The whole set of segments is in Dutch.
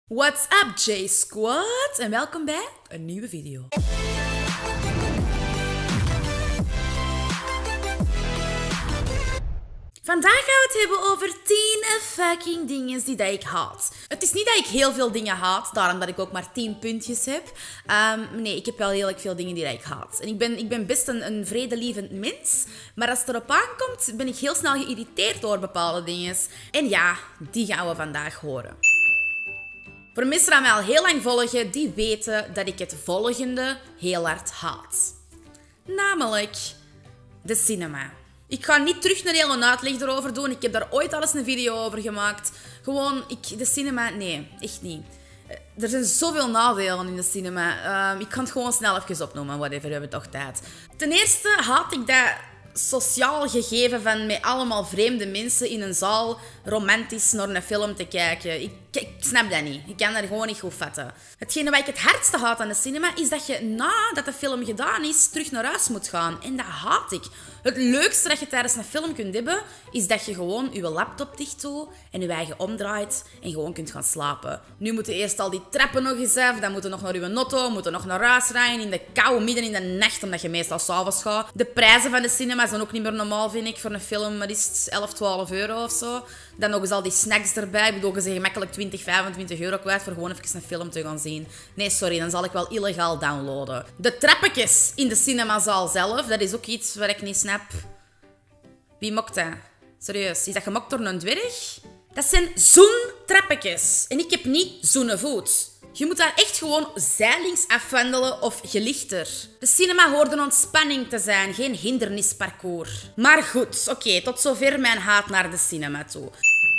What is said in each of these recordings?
What's up, J-Squad? En welkom bij een nieuwe video. Vandaag gaan we het hebben over 10 fucking dingen die ik haat. Het is niet dat ik heel veel dingen haat, daarom dat ik ook maar 10 puntjes heb. Nee, ik heb wel heel erg veel dingen die ik haat. En ik ben best een vredelievend mens, maar als het erop aankomt, ben ik heel snel geïrriteerd door bepaalde dingen. En ja, die gaan we vandaag horen. Voor mensen die mij al heel lang volgen, die weten dat ik het volgende heel hard haat. Namelijk de cinema. Ik ga niet terug een hele uitleg erover doen. Ik heb daar ooit al eens een video over gemaakt. Gewoon, de cinema, nee, echt niet. Er zijn zoveel nadelen in de cinema. Ik kan het gewoon snel even opnoemen, whatever, we hebben toch tijd. Ten eerste haat ik dat sociaal gegeven van met allemaal vreemde mensen in een zaal romantisch naar een film te kijken. Ik snap dat niet. Ik kan dat gewoon niet goed vatten. Hetgene wat ik het hardste haat aan de cinema is dat je nadat de film gedaan is terug naar huis moet gaan. En dat haat ik. Het leukste dat je tijdens een film kunt hebben is dat je gewoon je laptop dicht doet en je eigen omdraait en gewoon kunt gaan slapen. Nu moeten eerst al die trappen nog eens af, dan moeten nog naar je auto, moeten nog naar huis rijden in de kou midden in de nacht omdat je meestal s'avonds gaat. De prijzen van de cinema zijn ook niet meer normaal, vind ik, voor een film. Wat is het, 11, 12 euro of zo. Dan nog eens al die snacks erbij. Ik bedoel, je zegt gemakkelijk 20, 25 euro kwijt voor gewoon even een film te gaan zien. Nee, sorry, dan zal ik wel illegaal downloaden. De trappetjes in de cinemazaal zelf, dat is ook iets waar ik niet snap. Wie mokt dat? Serieus, is dat gemokt door een dwerg? Dat zijn zoentrappetjes. En ik heb niet zoenenvoet. Je moet daar echt gewoon zijlings afwandelen of gelichter. De cinema hoort een ontspanning te zijn, geen hindernisparcours. Maar goed, oké, tot zover mijn haat naar de cinema toe.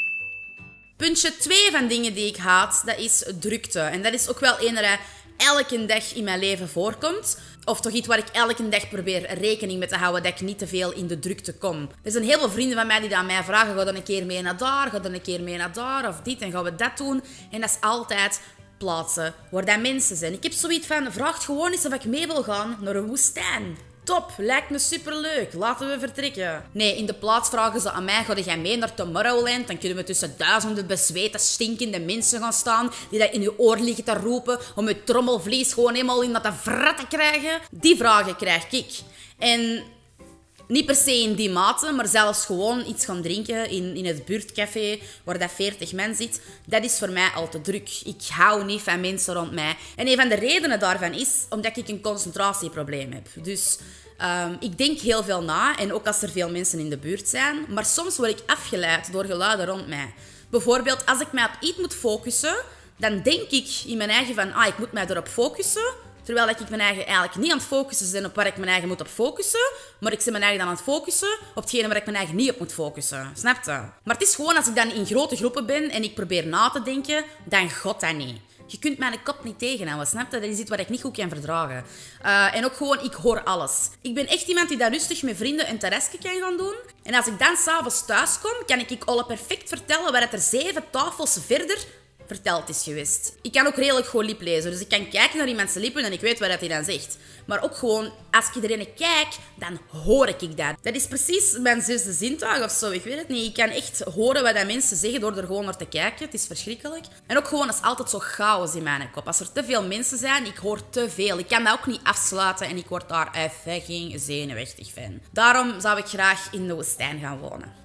Puntje 2 van dingen die ik haat, dat is drukte. En dat is ook wel een dat elke dag in mijn leven voorkomt. Of toch iets waar ik elke dag probeer rekening mee te houden dat ik niet te veel in de drukte kom. Er zijn heel veel vrienden van mij die aan mij vragen, ga dan een keer mee naar daar, ga dan een keer mee naar daar, of dit, en gaan we dat doen. En dat is altijd plaatsen waar dat mensen zijn. Ik heb zoiets van, vraag gewoon eens of ik mee wil gaan naar een woestijn. Top, lijkt me superleuk. Laten we vertrekken. Nee, in de plaats vragen ze aan mij, ga jij mee naar Tomorrowland? Dan kunnen we tussen duizenden bezweten, stinkende mensen gaan staan die dat in je oor liggen te roepen om je trommelvlies gewoon helemaal in dat te vrat te krijgen. Die vragen krijg ik. En niet per se in die mate, maar zelfs gewoon iets gaan drinken in het buurtcafé waar dat 40 man zit. Dat is voor mij al te druk. Ik hou niet van mensen rond mij. En een van de redenen daarvan is omdat ik een concentratieprobleem heb. Dus ik denk heel veel na, en ook als er veel mensen in de buurt zijn. Maar soms word ik afgeleid door geluiden rond mij. Bijvoorbeeld, als ik mij op iets moet focussen, dan denk ik in mijn eigen van, ik moet mij erop focussen. Terwijl ik mijn eigen eigenlijk niet aan het focussen ben op waar ik mijn eigen moet op focussen. Maar ik ben mijn eigen dan aan het focussen op hetgene waar ik mijn eigen niet op moet focussen. Snap je? Maar het is gewoon als ik dan in grote groepen ben en ik probeer na te denken, dan gaat dat niet. Je kunt mijn kop niet tegenhouden, snap je? Dat is iets wat ik niet goed kan verdragen. En ook gewoon, ik hoor alles. Ik ben echt iemand die daar rustig met vrienden een terrasje kan gaan doen. En als ik dan s'avonds thuis kom, kan ik alle perfect vertellen waar het er 7 tafels verder verteld is geweest. Ik kan ook redelijk gewoon lip lezen. Dus ik kan kijken naar iemands lippen en ik weet wat hij dan zegt. Maar ook gewoon, als ik iedereen kijk, dan hoor ik dat. Dat is precies mijn 6e zintuig of zo. Ik weet het niet. Ik kan echt horen wat dat mensen zeggen door er gewoon naar te kijken. Het is verschrikkelijk. En ook gewoon, het is altijd zo chaos in mijn kop. Als er te veel mensen zijn, ik hoor te veel. Ik kan dat ook niet afsluiten en ik word daar fucking zenuwachtig van. Daarom zou ik graag in de woestijn gaan wonen.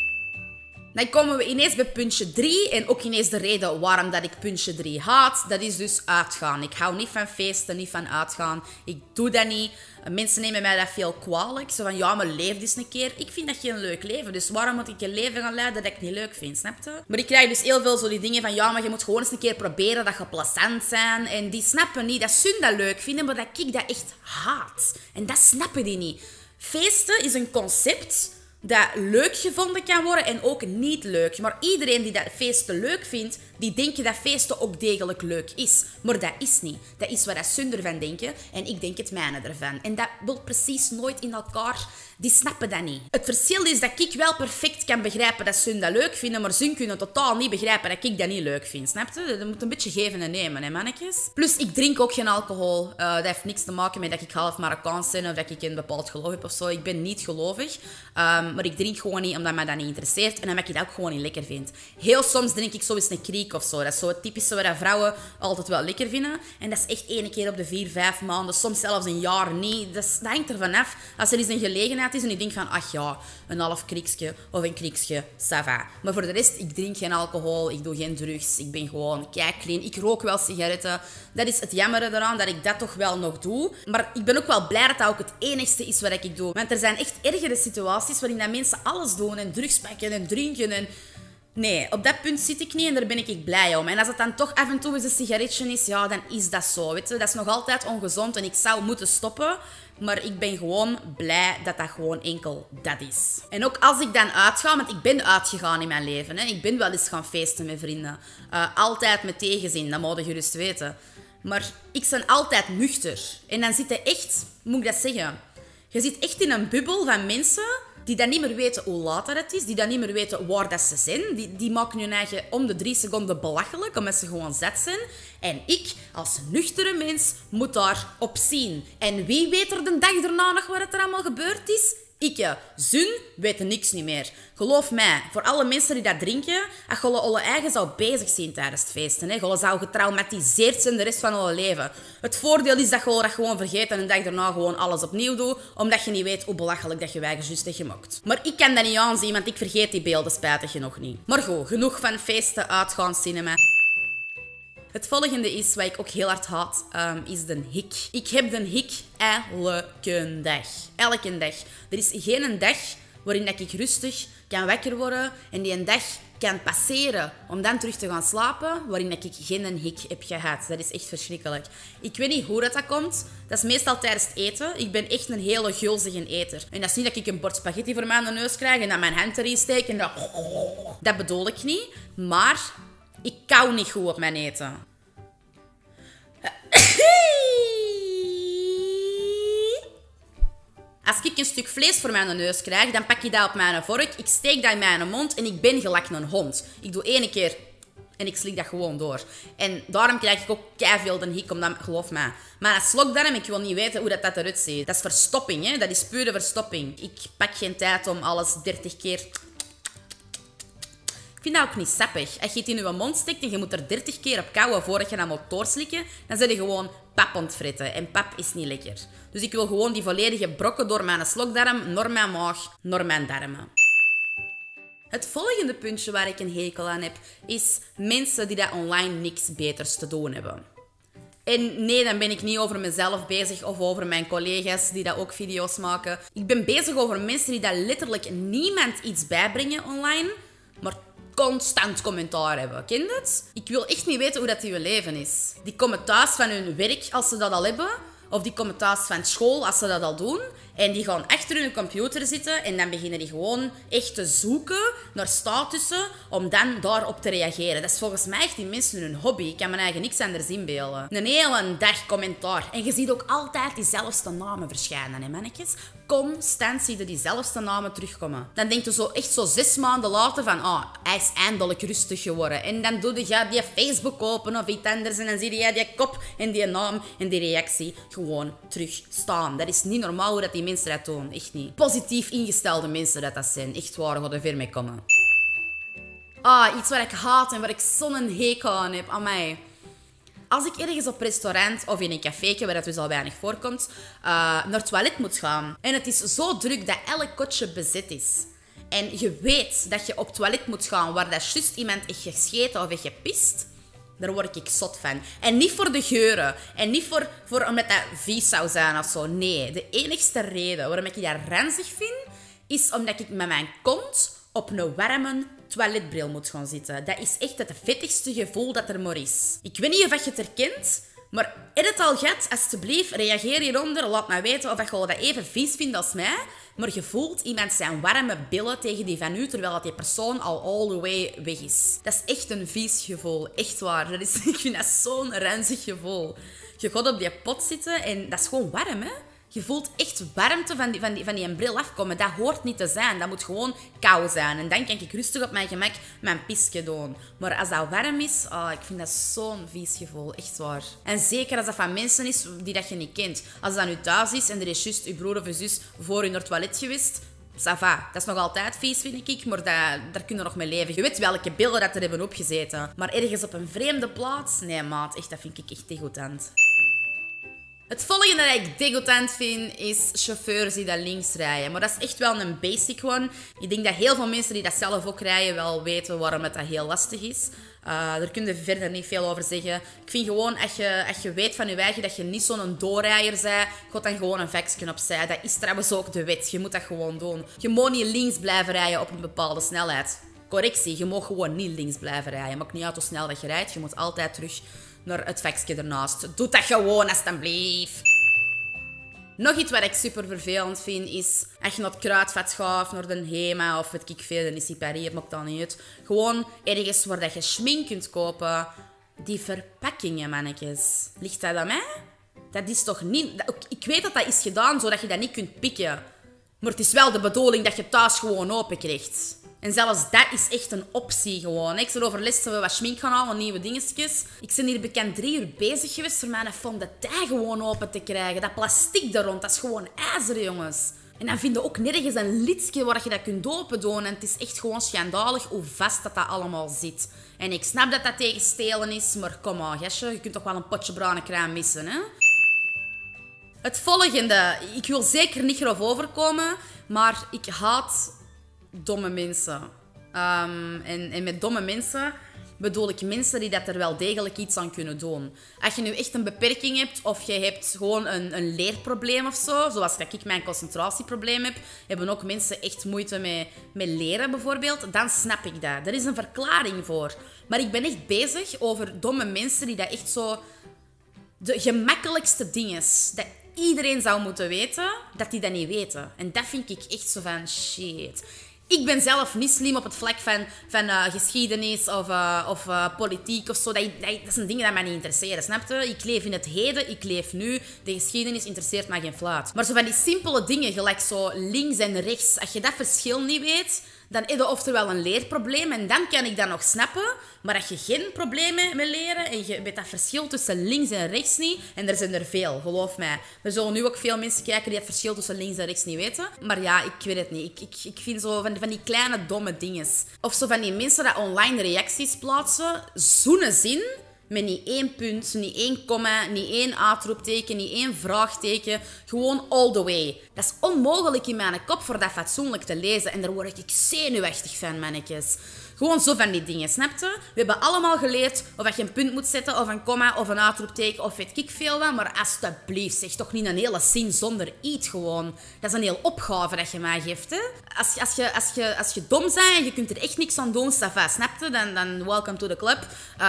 Dan komen we ineens bij puntje 3. En ook ineens de reden waarom dat ik puntje 3 haat. Dat is dus uitgaan. Ik hou niet van feesten, niet van uitgaan. Ik doe dat niet. Mensen nemen mij dat veel kwalijk. Zo van, ja, maar leef eens een keer. Ik vind dat geen leuk leven. Dus waarom moet ik een leven gaan leiden dat ik niet leuk vind, snap je? Maar ik krijg dus heel veel zo die dingen van, ja, maar je moet gewoon eens een keer proberen dat je plezant zijn. En die snappen niet dat ze dat leuk vinden, maar dat ik dat echt haat. En dat snappen die niet. Feesten is een concept dat leuk gevonden kan worden en ook niet leuk. Maar iedereen die dat feesten leuk vindt, die denken dat feesten ook degelijk leuk is. Maar dat is niet. Dat is wat ze ervan denken en ik denk het mijne ervan. En dat wil precies nooit in elkaar. Die snappen dat niet. Het verschil is dat ik wel perfect kan begrijpen dat ze dat leuk vinden, maar ze kunnen totaal niet begrijpen dat ik dat niet leuk vind. Snap je? Dat moet een beetje geven en nemen, hè, mannetjes? Plus, ik drink ook geen alcohol. Dat heeft niks te maken met dat ik half Marokkaans ben of dat ik een bepaald geloof heb of zo. Ik ben niet gelovig. Maar ik drink gewoon niet omdat mij dat niet interesseert en omdat ik dat ook gewoon niet lekker vind. Heel soms drink ik zo eens een kriek kick of zo. Dat is zo het typische wat vrouwen altijd wel lekker vinden. En dat is echt 1 keer op de 4, 5 maanden, soms zelfs een jaar niet. Dat hangt ervan af. Als er eens een gelegenheid is en ik denk van, ach ja, een half kriksje of een kriksje, ça va. Maar voor de rest, ik drink geen alcohol, ik doe geen drugs, ik ben gewoon kei clean. Ik rook wel sigaretten. Dat is het jammere eraan, dat ik dat toch wel nog doe. Maar ik ben ook wel blij dat dat ook het enigste is wat ik doe. Want er zijn echt ergere situaties waarin dat mensen alles doen en drugs pakken en drinken en... Nee, op dat punt zit ik niet en daar ben ik blij om. En als het dan toch af en toe eens een sigaretje is, ja, dan is dat zo, weet je. Dat is nog altijd ongezond en ik zou moeten stoppen. Maar ik ben gewoon blij dat dat gewoon enkel dat is. En ook als ik dan uitga, want ik ben uitgegaan in mijn leven. Hè. Ik ben wel eens gaan feesten met vrienden. Altijd met tegenzin, dat moet je gerust weten. Maar ik ben altijd nuchter. En dan zit je echt, moet ik dat zeggen... Je zit echt in een bubbel van mensen die dan niet meer weten hoe laat het is, die dan niet meer weten waar dat ze zijn. Die maken hun eigen om de 3 seconden belachelijk, omdat ze gewoon zat zijn. En ik, als nuchtere mens, moet daarop zien. En wie weet er de dag daarna nog wat er allemaal gebeurd is? Ik. Zun weten niks niet meer. Geloof mij, voor alle mensen die dat drinken, als je alle eigen zou bezig zijn tijdens het feesten. Hè. Je zou getraumatiseerd zijn de rest van je leven. Het voordeel is dat je dat gewoon vergeet en een dag daarna gewoon alles opnieuw doet, omdat je niet weet hoe belachelijk dat je eigen juist hebt gemaakt. Maar ik kan dat niet aanzien, want ik vergeet die beelden spijtig genoeg niet. Maar goed, genoeg van feesten, uitgaan, cinema. Het volgende is, wat ik ook heel hard haat, is de hik. Ik heb de hik elke dag. Elke dag. Er is geen dag waarin ik rustig kan wakker worden en die een dag kan passeren om dan terug te gaan slapen, waarin ik geen hik heb gehad. Dat is echt verschrikkelijk. Ik weet niet hoe dat komt. Dat is meestal tijdens het eten. Ik ben echt een hele gulzige eter. En dat is niet dat ik een bord spaghetti voor mij aan de neus krijg en dat mijn hand erin steek en dat... Dat bedoel ik niet. Maar ik kou niet goed op mijn eten. Als ik een stuk vlees voor mijn neus krijg, dan pak ik dat op mijn vork, ik steek dat in mijn mond en ik ben gelijk een hond. Ik doe 1 keer en ik slik dat gewoon door. En daarom krijg ik ook keiveel de hik, omdat, geloof mij. Maar een slokdarm, ik wil niet weten hoe dat eruit ziet. Dat is verstopping, hè? Dat is pure verstopping. Ik pak geen tijd om alles 30 keer... Ik vind dat ook niet sappig. Als je het in je mond steekt en je moet er 30 keer op kauwen voordat je dat moet doorslikken, dan zit je gewoon pap ontfritten. En pap is niet lekker. Dus ik wil gewoon die volledige brokken door mijn slokdarm, naar mijn maag, naar mijn darmen. Het volgende puntje waar ik een hekel aan heb, is mensen die dat online niks beters te doen hebben. En nee, dan ben ik niet over mezelf bezig of over mijn collega's die dat ook video's maken. Ik ben bezig over mensen die dat letterlijk niemand iets bijbrengen online, maar constant commentaar hebben. Ken je het? Ik wil echt niet weten hoe dat in je leven is. Die komen thuis van hun werk als ze dat al hebben. Of die komen thuis van school als ze dat al doen. En die gaan achter hun computer zitten en dan beginnen die gewoon echt te zoeken naar statussen om dan daarop te reageren. Dat is volgens mij echt die mensen hun hobby. Ik kan me eigenlijk niks anders inbeelden. Een hele dag commentaar. En je ziet ook altijd diezelfde namen verschijnen, hè mannetjes? Constant zie je diezelfde namen terugkomen. Dan denk je zo echt zo 6 maanden later van, hij is eindelijk rustig geworden. En dan doe je die Facebook open of iets anders en dan zie je die kop en die naam en die reactie gewoon terug staan. Dat is niet normaal hoe dat die mensen dat doen. Echt niet. Positief ingestelde mensen dat zijn. Echt waar, gaat er ver mee komen. Iets waar ik haat en waar ik zo'n hekel aan heb. Amai. Als ik ergens op restaurant of in een caféetje, waar dat dus al weinig voorkomt, naar het toilet moet gaan. En het is zo druk dat elk kotje bezet is. En je weet dat je op het toilet moet gaan waar dat juist iemand heeft gescheten of heeft gepist. Daar word ik zot van. En niet voor de geuren. En niet voor omdat dat vies zou zijn of zo. Nee, de enigste reden waarom ik dat ranzig vind, is omdat ik met mijn kont op een warme toiletbril moet gaan zitten. Dat is echt het vettigste gevoel dat er maar is. Ik weet niet of je het herkent, maar heb het al gehad? Alsjeblieft, reageer hieronder. Laat mij weten of je dat even vies vindt als mij. Maar je voelt iemand zijn warme billen tegen die van u, terwijl die persoon al all the way weg is. Dat is echt een vies gevoel. Echt waar. Ik vind dat zo'n ranzig gevoel. Je gaat op die pot zitten en dat is gewoon warm, hè? Je voelt echt warmte van die bril afkomen. Dat hoort niet te zijn. Dat moet gewoon kou zijn. En dan kan ik rustig op mijn gemak mijn pisje doen. Maar als dat warm is, ik vind dat zo'n vies gevoel. Echt waar. En zeker als dat van mensen is die dat je niet kent. Als dat nu thuis is en er is juist je broer of je zus voor je naar het toilet geweest. Ça va. Dat is nog altijd vies, vind ik, maar daar kun je nog mee leven. Je weet welke beelden dat er hebben opgezeten. Maar ergens op een vreemde plaats? Nee, maat. Echt, dat vind ik echt degoutant. Het volgende dat ik degoutant vind, is chauffeurs die dat links rijden. Maar dat is echt wel een basic one. Ik denk dat heel veel mensen die dat zelf ook rijden wel weten waarom het dat heel lastig is. Daar kun je verder niet veel over zeggen. Ik vind gewoon, als je weet van je eigen dat je niet zo'n doorrijder bent, gaat dan gewoon een vakje opzij. Dat is trouwens ook de wet. Je moet dat gewoon doen. Je moet niet links blijven rijden op een bepaalde snelheid. Correctie, je mag gewoon niet links blijven rijden. Maakt niet uit hoe snel dat je rijdt. Je moet altijd terug naar het vakje ernaast. Doe dat gewoon, alsjeblieft. Nog iets wat ik super vervelend vind, is als je naar het kruidvat gaat, naar de Hema of weet ik veel, dan is die Paris, maakt dat niet uit. Gewoon ergens waar dat je schmink kunt kopen. Die verpakkingen, mannetjes. Ligt dat aan mij? Dat is toch niet... Ik weet dat dat is gedaan, zodat je dat niet kunt pikken. Maar het is wel de bedoeling dat je thuis gewoon open krijgt. En zelfs dat is echt een optie gewoon. Ik zou overlessen we wat schmink gaan halen, nieuwe dingetjes. Ik ben hier bekend 3 uur bezig geweest voor mijn fond de tij gewoon open te krijgen. Dat plastic daar rond, dat is gewoon ijzer, jongens. En dan vind je ook nergens een lidje waar je dat kunt open doen. En het is echt gewoon schandalig hoe vast dat allemaal zit. En ik snap dat dat tegen stelen is, maar kom maar, gastje. Je kunt toch wel een potje bruine crème missen, hè? Het volgende. Ik wil zeker niet grof overkomen, maar ik haat domme mensen. En met domme mensen bedoel ik mensen die dat er wel degelijk iets aan kunnen doen. Als je nu echt een beperking hebt of je hebt gewoon een leerprobleem of zo, zoals dat ik mijn concentratieprobleem heb, hebben ook mensen echt moeite met leren bijvoorbeeld, dan snap ik dat. Er is een verklaring voor. Maar ik ben echt bezig over domme mensen die dat echt zo... De gemakkelijkste dingen dat iedereen zou moeten weten, dat die dat niet weten. En dat vind ik echt zo van shit. Ik ben zelf niet slim op het vlak van geschiedenis of politiek of zo. Dat zijn dingen die mij niet interesseren, snap je? Ik leef in het heden, ik leef nu. De geschiedenis interesseert mij geen fluit. Maar zo van die simpele dingen, gelijk zo links en rechts. Als je dat verschil niet weet, dan heb je oftewel een leerprobleem en dan kan ik dat nog snappen. Maar als je geen probleem hebt met leren en je weet dat verschil tussen links en rechts niet, en er zijn er veel, geloof mij. Er zullen nu ook veel mensen kijken die het verschil tussen links en rechts niet weten. Maar ja, ik weet het niet. Ik vind zo van die kleine domme dingen. Of zo van die mensen die online reacties plaatsen, zo'n zin... Met niet 1 punt, niet 1 komma, niet 1 uitroepteken, niet 1 vraagteken. Gewoon all the way. Dat is onmogelijk in mijn kop voor dat fatsoenlijk te lezen. En daar word ik zenuwachtig van, mannetjes. Gewoon zo van die dingen, snap je? We hebben allemaal geleerd of je een punt moet zetten, of een komma, of een uitroepteken, of weet ik veel wat. Maar alsjeblieft, zeg toch niet een hele zin zonder iets gewoon. Dat is een hele opgave dat je mij geeft, hè? Als je dom bent en je kunt er echt niks aan doen, ça va, snap je? Dan welcome to the club.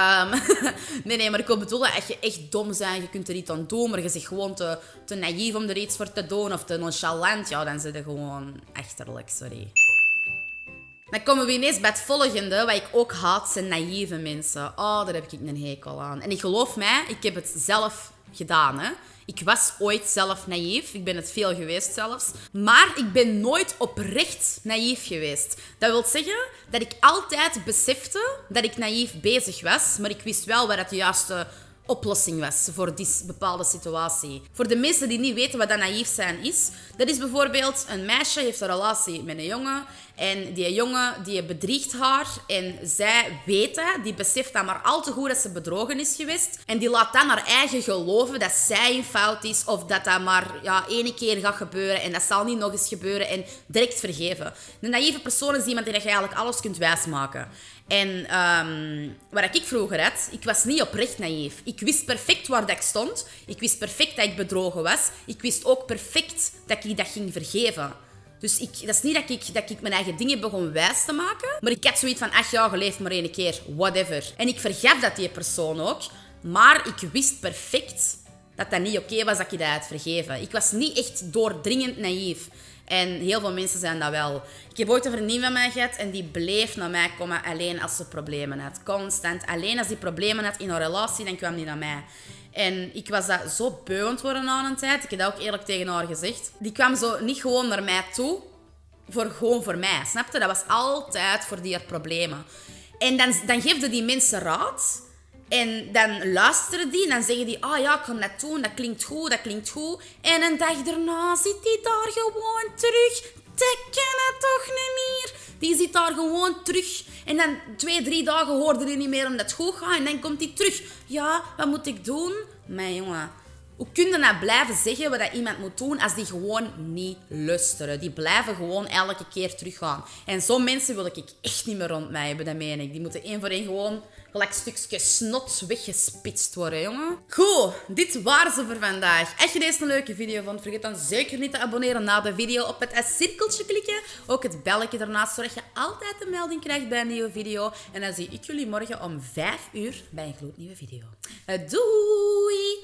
Nee, maar ik wil bedoelen, als je echt dom bent, je kunt er iets aan doen, maar je zegt gewoon te naïef om er iets voor te doen, of te nonchalant, ja, dan zit je gewoon achterlijk, sorry. Dan komen we ineens bij het volgende, wat ik ook haat, zijn naïeve mensen. Oh, daar heb ik een hekel aan. En geloof mij, ik heb het zelf gedaan, hè. Ik was ooit zelf naïef. Ik ben het veel geweest zelfs. Maar ik ben nooit oprecht naïef geweest. Dat wil zeggen dat ik altijd besefte dat ik naïef bezig was, maar ik wist wel wat het juiste oplossing was voor die bepaalde situatie. Voor de mensen die niet weten wat dat naïef zijn is, dat is bijvoorbeeld een meisje heeft een relatie met een jongen en die jongen die bedriegt haar en zij weet dat, die beseft dat maar al te goed dat ze bedrogen is geweest en die laat dan haar eigen geloven dat zij in fout is of dat maar ene keer gaat gebeuren en dat zal niet nog eens gebeuren en direct vergeven. Een naïeve persoon is iemand die je eigenlijk alles kunt wijsmaken. En wat ik vroeger had, ik was niet oprecht naïef. Ik wist perfect waar dat ik stond. Ik wist perfect dat ik bedrogen was. Ik wist ook perfect dat ik dat ging vergeven. Dus dat is niet dat ik mijn eigen dingen begon wijs te maken. Maar ik had zoiets van, ach ja, je leeft maar 1 keer. Whatever. En ik vergaf dat die persoon ook. Maar ik wist perfect dat dat niet oké was dat ik dat had vergeven. Ik was niet echt doordringend naïef. En heel veel mensen zijn dat wel. Ik heb ooit een vriendin van mij gehad en die bleef naar mij komen alleen als ze problemen had. Constant. Alleen als die problemen had in een relatie, dan kwam die naar mij. En ik was dat zo beu aan het worden aan een tijd. Ik heb dat ook eerlijk tegen haar gezegd. Die kwam zo niet gewoon naar mij toe, gewoon voor mij. Snap je? Dat was altijd voor die haar problemen. En dan geefde die mensen raad. En dan luisteren die en dan zeggen die, ah ja, ik ga dat doen, dat klinkt goed, dat klinkt goed. En een dag daarna zit die daar gewoon terug Dat kan het toch niet meer? Die zit daar gewoon terug. En dan 2-3 dagen hoorde hij niet meer omdat het goed gaat. En dan komt hij terug. Ja, wat moet ik doen? Maar jongen, hoe kun je nou blijven zeggen wat iemand moet doen als die gewoon niet luisteren? Die blijven gewoon elke keer teruggaan. En zo'n mensen wil ik echt niet meer rond mij hebben, dat meen ik. Die moeten één voor één gewoon gelijk stukjes snot weggespitst worden, jongen. Goed, dit waren ze voor vandaag. Als je deze een leuke video vond, vergeet dan zeker niet te abonneren na de video. Op het cirkeltje klikken, ook het belletje ernaast, zodat je altijd een melding krijgt bij een nieuwe video. En dan zie ik jullie morgen om 5 uur bij een gloednieuwe video. Doei!